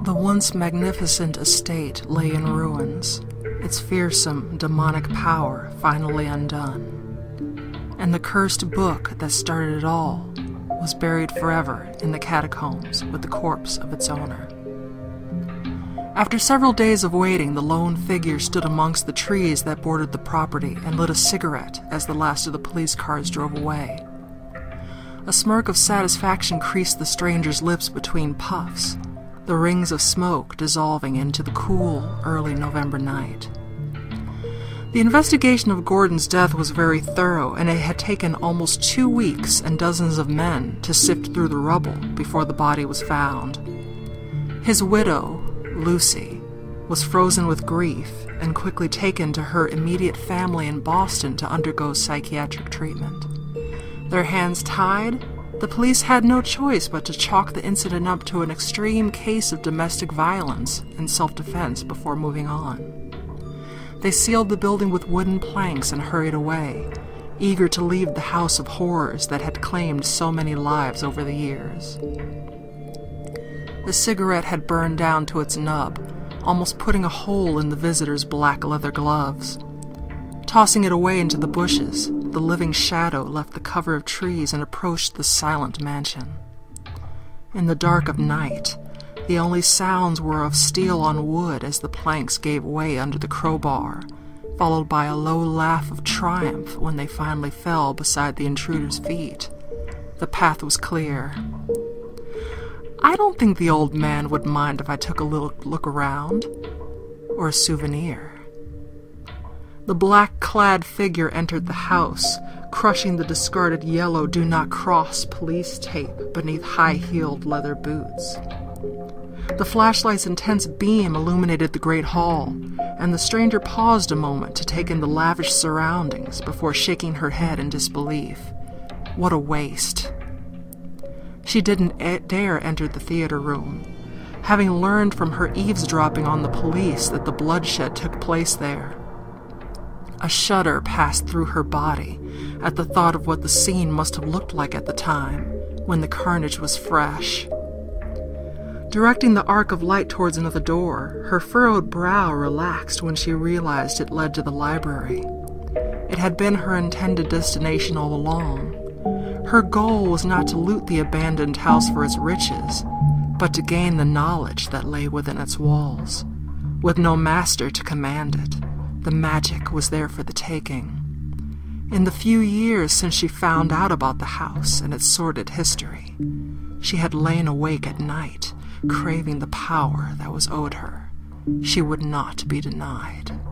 The once magnificent estate lay in ruins, its fearsome, demonic power finally undone. And the cursed book that started it all was buried forever in the catacombs with the corpse of its owner. After several days of waiting, the lone figure stood amongst the trees that bordered the property and lit a cigarette as the last of the police cars drove away. A smirk of satisfaction creased the stranger's lips between puffs, the rings of smoke dissolving into the cool, early November night. The investigation of Gordon's death was very thorough, and it had taken almost 2 weeks and dozens of men to sift through the rubble before the body was found. His widow, Lucy, was frozen with grief and quickly taken to her immediate family in Boston to undergo psychiatric treatment. Their hands tied, the police had no choice but to chalk the incident up to an extreme case of domestic violence and self-defense before moving on. They sealed the building with wooden planks and hurried away, eager to leave the house of horrors that had claimed so many lives over the years. The cigarette had burned down to its nub, almost putting a hole in the visitor's black leather gloves. Tossing it away into the bushes, the living shadow left the cover of trees and approached the silent mansion. In the dark of night, the only sounds were of steel on wood as the planks gave way under the crowbar, followed by a low laugh of triumph when they finally fell beside the intruder's feet. The path was clear. "I don't think the old man would mind if I took a little look around, or a souvenir." The black-clad figure entered the house, crushing the discarded yellow "Do Not Cross" police tape beneath high-heeled leather boots. The flashlight's intense beam illuminated the great hall, and the stranger paused a moment to take in the lavish surroundings before shaking her head in disbelief. What a waste. She didn't dare enter the theater room, having learned from her eavesdropping on the police that the bloodshed took place there. A shudder passed through her body at the thought of what the scene must have looked like at the time, when the carnage was fresh. Directing the arc of light towards another door, her furrowed brow relaxed when she realized it led to the library. It had been her intended destination all along. Her goal was not to loot the abandoned house for its riches, but to gain the knowledge that lay within its walls. With no master to command it, the magic was there for the taking. In the few years since she found out about the house and its sordid history, she had lain awake at night, craving the power that was owed her. She would not be denied.